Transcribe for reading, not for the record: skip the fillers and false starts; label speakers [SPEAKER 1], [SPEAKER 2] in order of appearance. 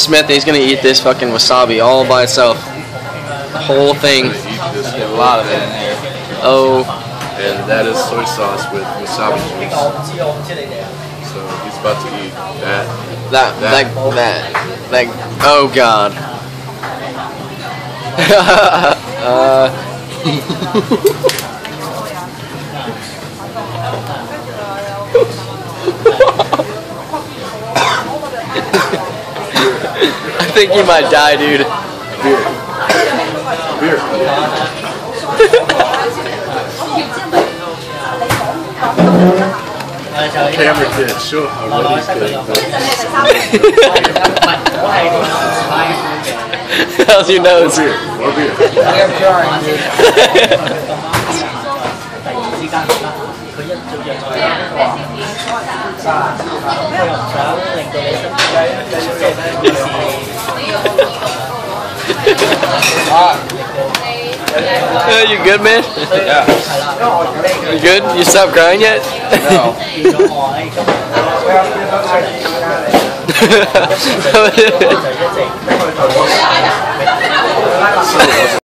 [SPEAKER 1] Smith and he's gonna eat this fucking wasabi all by itself. The whole thing.
[SPEAKER 2] There's a lot of it in here.
[SPEAKER 1] Oh.
[SPEAKER 3] And that is soy sauce with wasabi juice. So he's about to eat that.
[SPEAKER 1] That. Oh God. I think you might die, dude.
[SPEAKER 3] Beer. Camera can't show how well he's good.
[SPEAKER 1] How's your nose?
[SPEAKER 3] More beer.
[SPEAKER 1] You good, man?
[SPEAKER 2] Yeah.
[SPEAKER 1] You good? You stopped crying yet?
[SPEAKER 2] No.